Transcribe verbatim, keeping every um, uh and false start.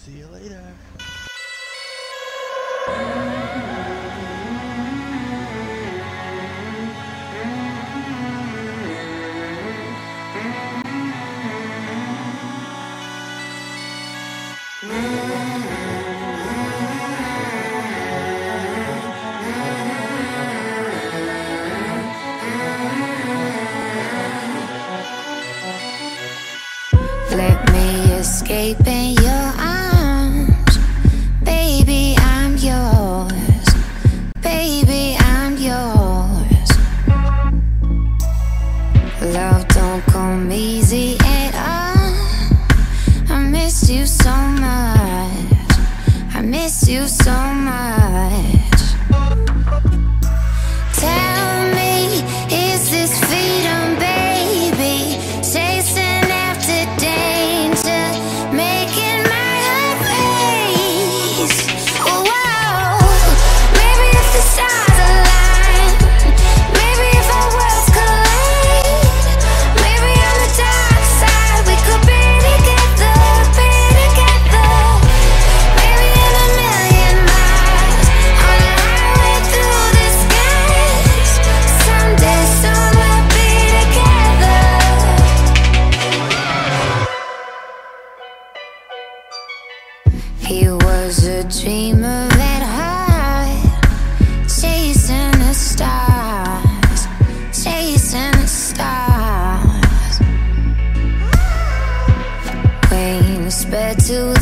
See you later. Let me escape in your arms. Baby, I'm yours. Baby, I'm yours. Love don't come easy at all. I miss you so much. I miss you so much. Tell me, is this freedom, baby? Chasing after danger, making my heart race. Whoa, maybe if the stars align, maybe if our worlds collide, maybe on the dark side we could be together, be together. Maybe in a million miles, on a highway through the skies, someday soon we'll be together. He was a dreamer at heart, chasing the stars, chasing the stars. Wings spread to